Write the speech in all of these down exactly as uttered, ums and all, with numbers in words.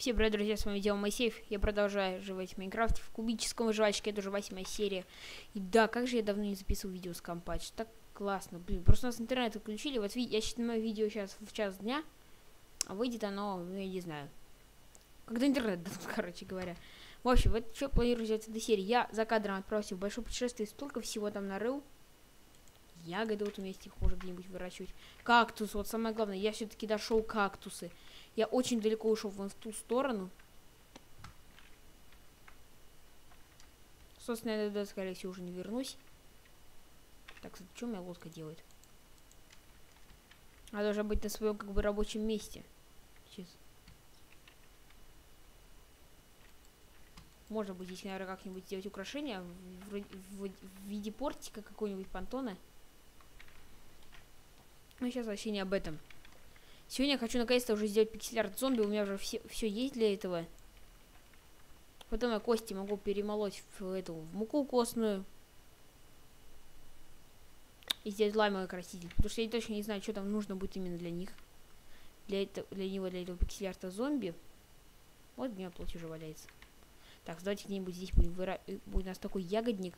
Всем привет, друзья, с вами Дима Моисеев. Я продолжаю жевать в Майнкрафте в кубическом выживальщике. Это уже восьмая серия. И да, как же я давно не записывал видео с компа. Это так классно. Блин, просто у нас интернет отключили. Вот я снимаю видео сейчас в час дня. А выйдет оно, ну я не знаю. Когда интернет дадут, короче говоря. В общем, вот что планирую сделать в этой серии. Я за кадром отправился в большое путешествие. Столько всего там нарыл. Ягоды вот вместе их можно где-нибудь выращивать. Кактус, вот самое главное. Я все-таки дошел кактусы. Я очень далеко ушел вон в ту сторону. Собственно, я туда, скорее всего, уже не вернусь. Так, что у меня лодка делает? Она должна быть на своем, как бы, рабочем месте. Сейчас. Можно будет здесь, наверное, как-нибудь сделать украшение в, в, в, в виде портика какой-нибудь понтона. Но сейчас вообще не об этом. Сегодня я хочу наконец-то уже сделать пиксель-арт зомби. У меня уже все, все есть для этого. Потом я кости могу перемолоть в эту в муку костную. И сделать лаймовый краситель. Потому что я точно не знаю, что там нужно будет именно для них. Для, это, для него, для этого пиксель-арта зомби. Вот у меня плоть уже валяется. Так, давайте где-нибудь здесь будет, выра... будет у нас такой ягодник.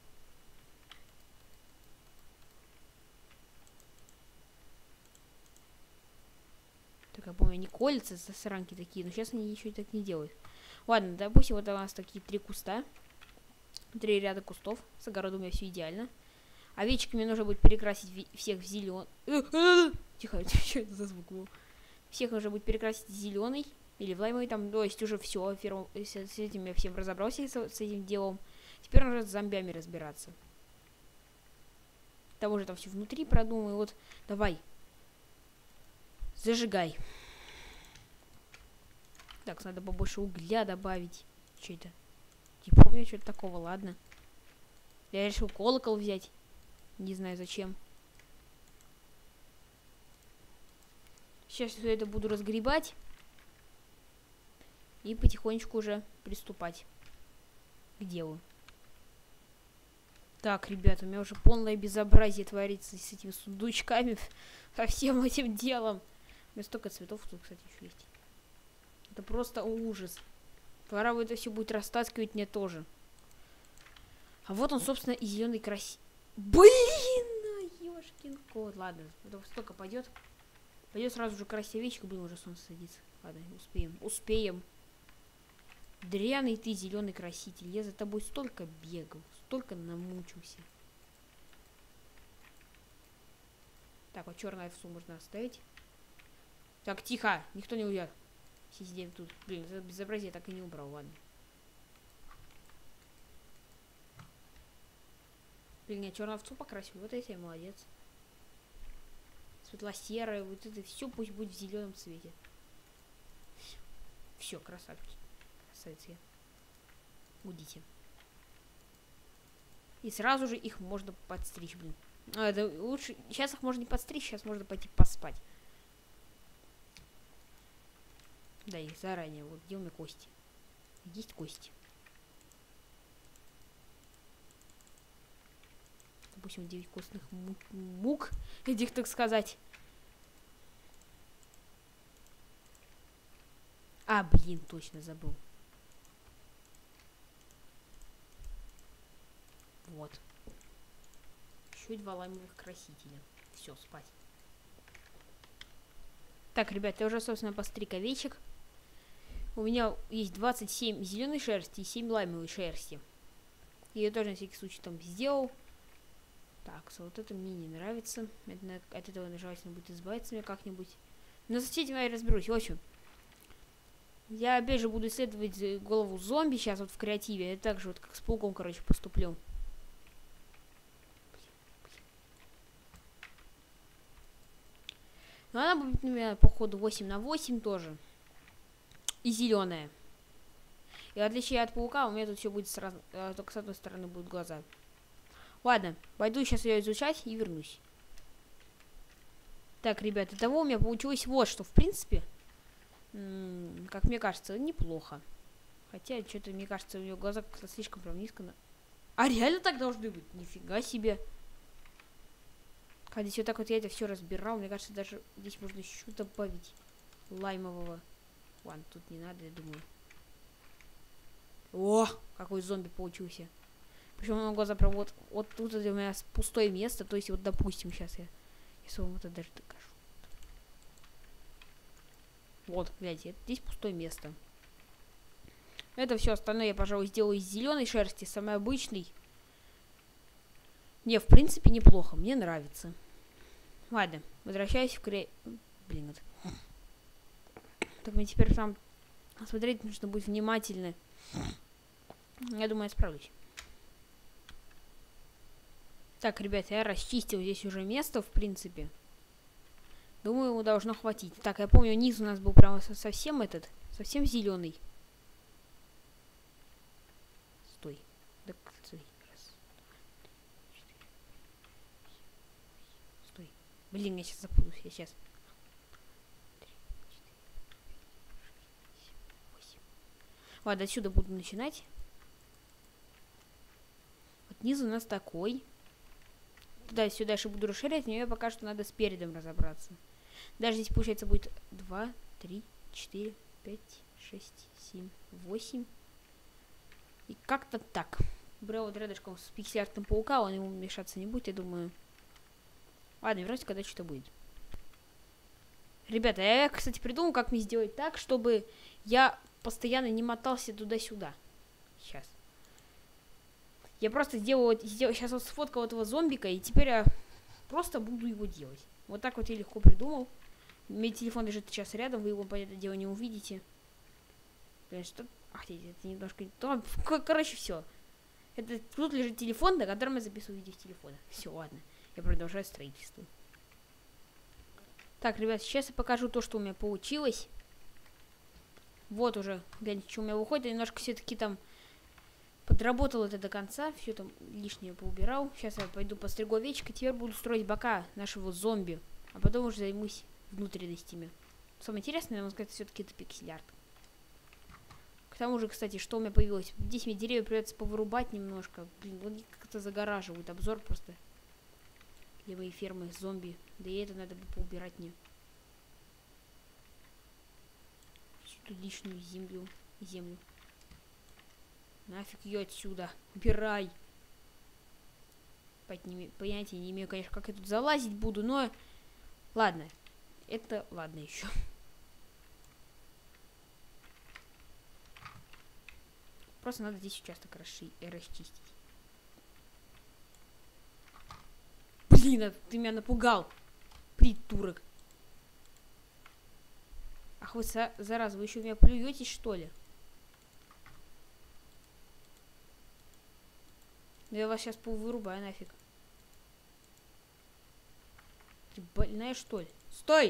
Так, я помню, они колятся, засранки такие, но сейчас они ничего так не делают. Ладно, допустим, вот у нас такие три куста. Три ряда кустов. С огородом у меня все идеально. Овечками нужно будет перекрасить всех в зеленый. Тихо, что это за звук был? Всех нужно будет перекрасить в зеленый. Или в лаймовый там. То есть уже все. С этим я всем разобрался, с, с этим делом. Теперь нужно с зомбями разбираться. Там уже там все внутри продумаю. Вот, давай. Зажигай. Так, надо побольше угля добавить. Что это? Не помню что-то такого, ладно. Я решил колокол взять. Не знаю зачем. Сейчас все это буду разгребать. И потихонечку уже приступать к делу. Так, ребята, у меня уже полное безобразие творится с этими сундучками. Со всем этим делом. У меня столько цветов тут, кстати, еще есть. Это просто ужас. Пора бы это все будет растаскивать мне тоже. А вот он, собственно, и зеленый краси... Блин, ёшкин кот. Ладно, это столько пойдет. Пойдет сразу же красивечка. Блин, уже солнце садится. Ладно, успеем. Успеем. Дряный ты, зеленый краситель. Я за тобой столько бегал, столько намучился. Так, вот черное овцу можно оставить. Так, тихо, никто не уйдет. Сидим тут. Блин, это безобразие так и не убрал, ладно. Блин, я черную овцу покрасил. Вот это я молодец. Светло-серое, вот это все пусть будет в зеленом цвете. Все, красавчики. Красавицы. Удите. И сразу же их можно подстричь, блин. А, это лучше. Сейчас их можно не подстричь, сейчас можно пойти поспать. Да, их заранее. Вот где у меня кости? Есть кости. Допустим, девять костных мук, мук этих, так сказать. А, блин, точно забыл. Вот. Еще два лаймовых красителя. Все, спать. Так, ребят, я уже, собственно, постриг овечек. У меня есть двадцать семь зеленой шерсти и семь лаймовой шерсти. И я тоже на всякий случай там сделал. Так, вот это мне не нравится. Это, от этого желательно будет избавиться мне как-нибудь. Но с этим я разберусь. В общем, я опять же буду исследовать голову зомби сейчас вот в креативе. Я так же вот как с пауком, короче, поступлю. Но она будет у меня, походу, восемь на восемь тоже. И зеленая. И в отличие от паука, у меня тут все будет сразу. Только с одной стороны будут глаза. Ладно, пойду сейчас ее изучать и вернусь. Так, ребята, того у меня получилось вот что. В принципе, как мне кажется, неплохо. Хотя, что-то, мне кажется, у нее глаза как-то слишком прям низко. На... А реально так должны быть? Нифига себе. Когда здесь вот так вот я это все разбирал, мне кажется, даже здесь можно еще добавить лаймового Ладно, тут не надо, я думаю. О, какой зомби получился. Причем он глаза прям вот, вот тут у меня пустое место. То есть вот, допустим, сейчас я, если вам это даже докажу. Вот, глядите, здесь пустое место. Это все остальное я, пожалуй, сделаю из зеленой шерсти, самый обычный. Не, в принципе, неплохо, мне нравится. Ладно, возвращаюсь в кре... Блин, это... Так мне теперь там смотреть нужно будет внимательно. Я думаю, я справлюсь. Так, ребята, я расчистил здесь уже место, в принципе. Думаю, ему должно хватить. Так, я помню, низ у нас был прямо совсем этот, совсем зеленый. Стой. Так, стой. Раз, два, четыре, стой. Блин, я сейчас запутаюсь, я сейчас. Ладно, отсюда буду начинать. Вот низ у нас такой. Туда-сюда дальше буду расширять, но я пока что надо с передом разобраться. Даже здесь, получается, будет два, три, четыре, пять, шесть, семь, восемь. И как-то так. Брал вот рядышком с пиксель-артом паука, он ему мешаться не будет, я думаю. Ладно, вернусь, когда что-то будет. Ребята, я, кстати, придумал, как мне сделать так, чтобы я постоянно не мотался туда-сюда. Сейчас. Я просто сделаю, сделаю, сейчас вот сфоткал этого зомбика, и теперь я просто буду его делать. Вот так вот я легко придумал. У меня телефон лежит сейчас рядом, вы его, по это дело, не увидите. Что? Ах, это немножко не то. Короче, все. Это тут лежит телефон, на котором я записываю видео с телефона. Все, ладно. Я продолжаю строительство. Так, ребят, сейчас я покажу то, что у меня получилось. Вот уже, гляньте, что у меня выходит. Я немножко все-таки там подработал это до конца. Все там лишнее поубирал. Сейчас я пойду постригу овечек. И теперь буду строить бока нашего зомби. А потом уже займусь внутренностями. Самое интересное, надо сказать, все-таки это пиксель-арт. К тому же, кстати, что у меня появилось? Здесь мне деревья придется повырубать немножко. Блин, вот как-то загораживают обзор просто. Для моей фермы зомби. Да и это надо бы поубирать мне. Всю лишнюю землю. Землю. Нафиг ее отсюда. Убирай. Понятия не имею, конечно, как я тут залазить буду, но... Ладно. Это ладно еще. Просто надо здесь участок расши... расчистить. Блин, а ты меня напугал. Придурок. Ах вы, зараза, вы еще меня плюетесь, что ли? Да я вас сейчас повырубаю нафиг. Ты больная, что ли? Стой!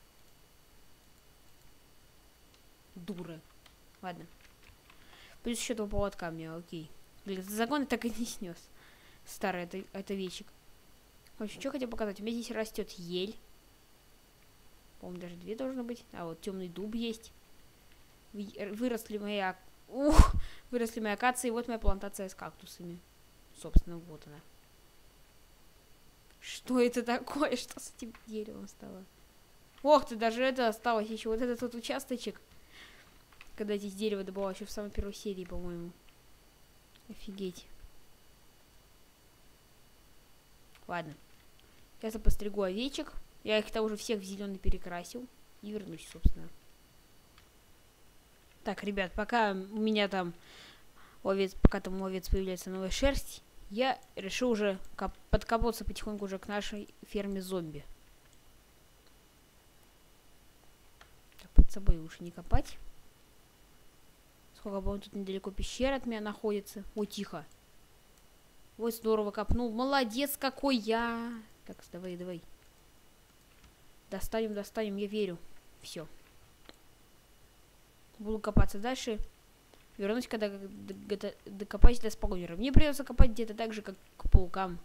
Дура. Ладно. Плюс еще два поводка мне, окей. Блин, загон я так и не снес. Старый это, это вечик. В общем, что хотел показать. У меня здесь растет ель. По-моему, даже две должно быть. А вот темный дуб есть. Выросли мои... Ух! Выросли мои акации. Вот моя плантация с кактусами. Собственно, вот она. Что это такое? Что с этим деревом стало? Ох ты, даже это осталось еще. Вот этот вот участочек. Когда здесь дерево добывалось еще в самой первой серии, по-моему. Офигеть. Ладно. Сейчас я постригу овечек. Я их-то уже всех в зеленый перекрасил. И вернусь, собственно. Так, ребят, пока у меня там овец, пока там у овец появляется новая шерсть, я решил уже подкопаться потихоньку уже к нашей ферме зомби. Так, под собой лучше не копать. Сколько бы он тут недалеко пещера от меня находится. Ой, тихо. Вот здорово копнул. Молодец какой я. Так, давай, давай. Достанем, достанем, я верю. Все. Буду копаться дальше. Вернусь, когда докопаюсь до спаунера. Мне придется копать где-то так же, как к паукам.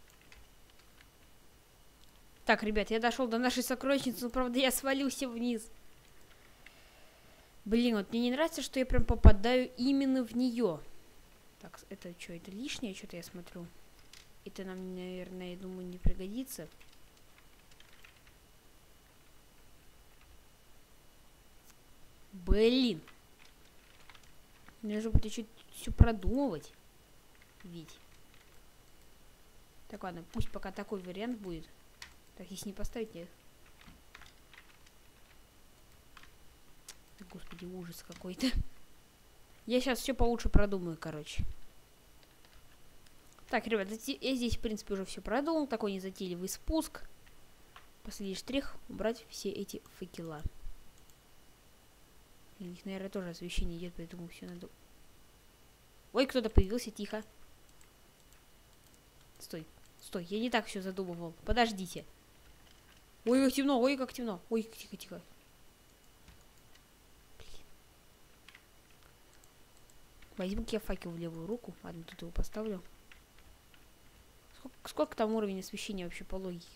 Так, ребят, я дошел до нашей сокровищницы, но, правда, я свалился вниз. Блин, вот мне не нравится, что я прям попадаю именно в нее. Так, это что, это лишнее что-то я смотрю. Это нам, наверное, я думаю, не пригодится. Блин. Мне нужно будет еще все продумывать. Ведь. Так, ладно, пусть пока такой вариант будет. Так, если не поставить, нет. Господи, ужас какой-то. Я сейчас все получше продумаю, короче. Так, ребят, я здесь, в принципе, уже все продумал. Такой незатейливый спуск. Последний штрих — убрать все эти факела. У них, наверное, тоже освещение идет, поэтому все надо... Ой, кто-то появился, тихо. Стой, стой, я не так все задумывал. Подождите. Ой, как темно, ой, как темно. Ой, тихо, тихо. Возьму-ка я факел в левую руку. Ладно, тут его поставлю. Сколько, сколько там уровень освещения вообще по логике?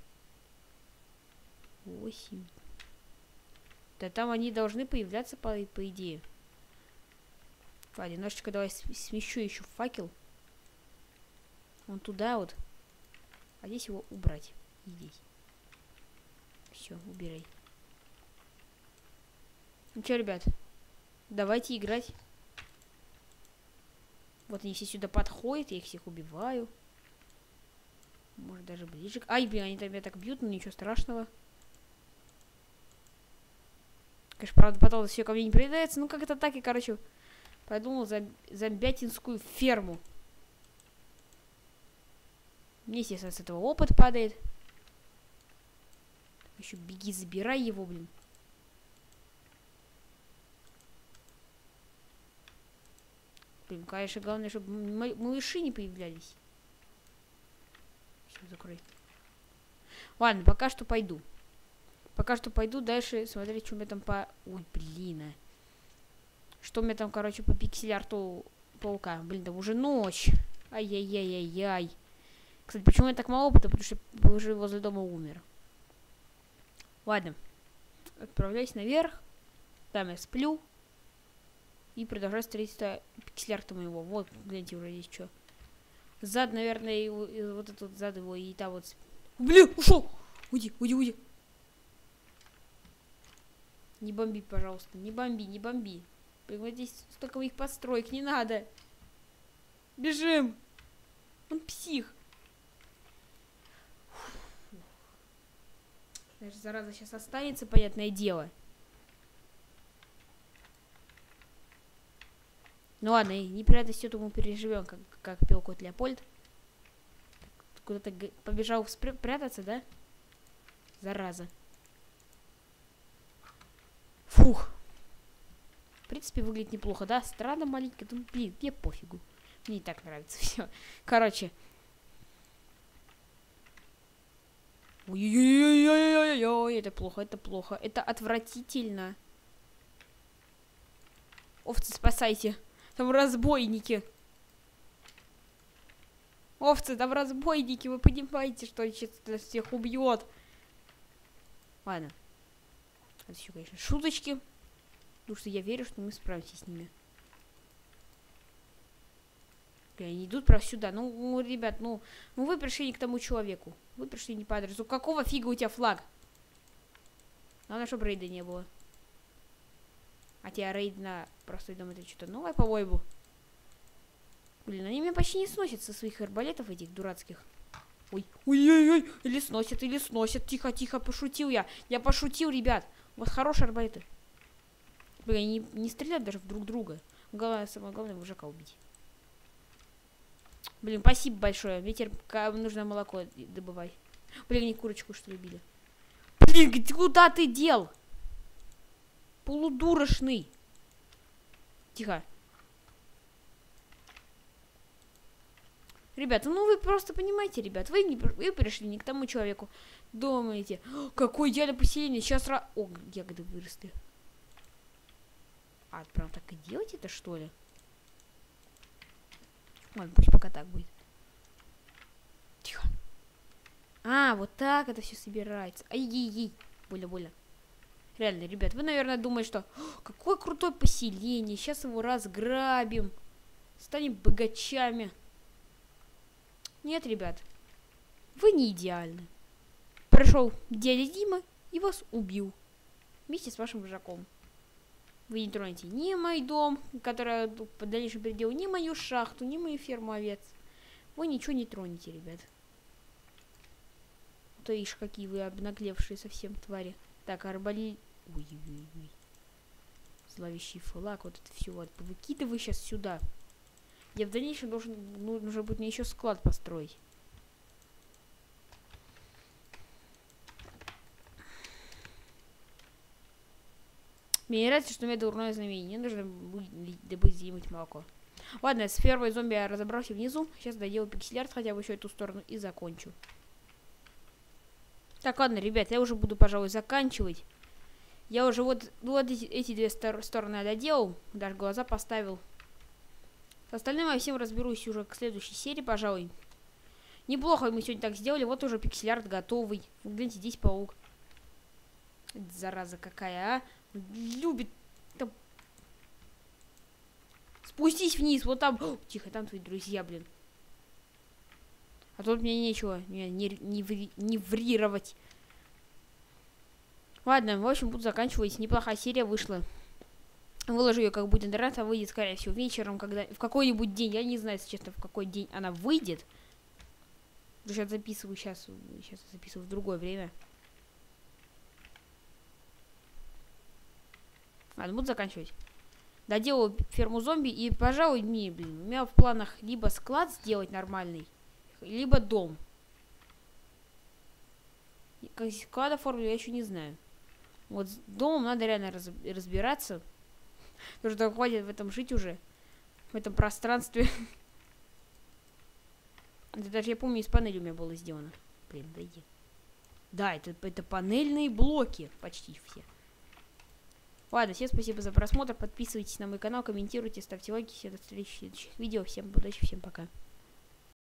восемь. Да там они должны появляться, по, по идее. Ладно, немножечко давай смещу еще факел. Вон туда вот. А здесь его убрать. И здесь. Все, убирай. Ну что, ребят, давайте играть. Вот они все сюда подходят, я их всех убиваю. Может, даже ближе. Ай, блин, они там меня так бьют, но ничего страшного. Конечно, правда, потом все ко мне не приедается. Ну, как это так, и, короче, подумал за зомбятинскую ферму. Мне, естественно, с этого опыт падает. Еще беги, забирай его, блин. Блин, конечно, главное, чтобы малыши не появлялись. Все, закрой. Ладно, пока что пойду. Пока что пойду дальше смотреть, что у меня там по... Ой, блин. А. Что у меня там, короче, по пиксель-арту паука. Блин, там уже ночь. Ай-яй-яй-яй-яй. Кстати, почему я так мало опыта? Потому что я уже возле дома умер. Ладно. Отправляюсь наверх. Там я сплю. И продолжаю строительство пиксель-арта моего. Вот, гляньте, уже здесь что. Зад, наверное, и, и вот этот зад его, и там вот... Блин, ушел! Уйди, уйди, уйди. Не бомби, пожалуйста. Не бомби, не бомби. Блин, вот здесь столько их построек, не надо. Бежим. Он псих. Даже зараза сейчас останется, понятное дело. Ну ладно, и неприятность эту мы переживем, как, как пел кот Леопольд. Куда-то побежал прятаться, да? Зараза. Фух. В принципе, выглядит неплохо, да? Странно маленько, ну, блин, мне пофигу. Мне и так нравится все. Короче. Ой-ой-ой-ой-ой-ой, это плохо, это плохо. Это отвратительно. Овцы, спасайте. Там разбойники. Овцы, там разбойники. Вы понимаете, что сейчас всех убьет. Ладно. Это еще, конечно, шуточки. Потому что я верю, что мы справимся с ними. Они идут про сюда. Ну, ну, ребят, ну, ну вы пришли не к тому человеку. Вы пришли не по адресу. Какого фига у тебя флаг? Главное, чтобы рейда не было. А тебя рейд на простой дом — это что-то новое, по-моему. Блин, они меня почти не сносят со своих арбалетов этих дурацких. Ой, ой-ой-ой, или сносят, или сносят. Тихо-тихо, пошутил я. Я пошутил, ребят. У вас хорошие арбалеты. Блин, они не, не стреляют даже в друг друга. Главное, самое главное, вожака убить. Блин, спасибо большое. Ветер, нужно молоко добывай. Блин, не курочку, что ли, били. Блин, куда ты дел? Полудурочный. Тихо. Ребята, ну вы просто понимаете, ребят, вы, не, вы пришли не к тому человеку. Думаете, какое идеальное поселение, сейчас... Ра... О, ягоды выросли. А, прям так и делать это, что ли? Ладно, пусть пока так будет. Тихо. А, вот так это все собирается. Ай-яй-яй. Больно-больно. Реально, ребят, вы, наверное, думаете, что какое крутое поселение, сейчас его разграбим, станем богачами. Нет, ребят, вы не идеальны. Пришел дядя Дима и вас убил вместе с вашим вожаком. Вы не тронете ни мой дом, который по дальнейшему пределу, ни мою шахту, ни мою ферму овец. Вы ничего не тронете, ребят. То ишь, какие вы обнаглевшие совсем твари. Так, арбали... Ой-ой-ой. Зловещий флаг, вот это все вот. Выкидывай сейчас сюда. Я в дальнейшем должен... Ну, нужно будет мне еще склад построить. Мне не нравится, что у меня дурное знамение. Мне нужно будет добыть где-нибудь молоко. Ладно, с первой зомби я разобрался внизу. Сейчас доделаю пиксель-арт хотя бы еще эту сторону и закончу. Так, ладно, ребят, я уже буду, пожалуй, заканчивать. Я уже вот, вот эти, эти две стор стороны доделал. Даже глаза поставил. С остальным я всем разберусь уже к следующей серии, пожалуй. Неплохо мы сегодня так сделали. Вот уже пиксель-арт готовый. Гляньте, здесь паук. Зараза какая, а? Любит. Там... Спустись вниз, вот там. О, тихо, там твои друзья, блин. А тут мне нечего не, не, не, ври, не врировать. Ладно, в общем, буду заканчивать. Неплохая серия вышла. Выложу ее, как будет интернет, а выйдет, скорее всего, вечером, когда в какой-нибудь день. Я не знаю, если честно, в какой день она выйдет. Потому что я записываю сейчас. Сейчас я записываю в другое время. Ладно, буду заканчивать. Доделаю ферму зомби. И, пожалуй, мне, блин, у меня в планах либо склад сделать нормальный, либо дом. Как склад оформлю, я еще не знаю. Вот с домом надо реально раз, разбираться. Потому что хватит в этом жить уже. В этом пространстве. Это даже, я помню, из панели у меня было сделано. Блин, дойди. Да, это, это панельные блоки. Почти все. Ладно, всем спасибо за просмотр. Подписывайтесь на мой канал, комментируйте, ставьте лайки. Все до встречи в следующих видео. Всем удачи, всем пока.